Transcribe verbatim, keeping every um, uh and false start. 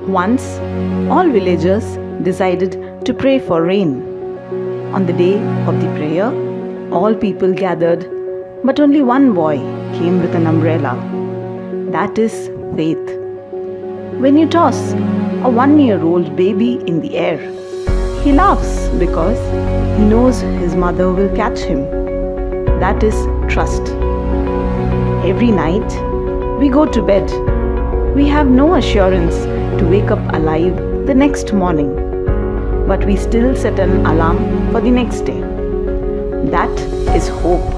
Once, all villagers decided to pray for rain. On the day of the prayer, all people gathered, but only one boy came with an umbrella. That is faith. When you toss a one-year-old baby in the air, he laughs because he knows his mother will catch him. That is trust. Every night, we go to bed. We have no assurance to wake up alive the next morning, but we still set an alarm for the next day. That is hope.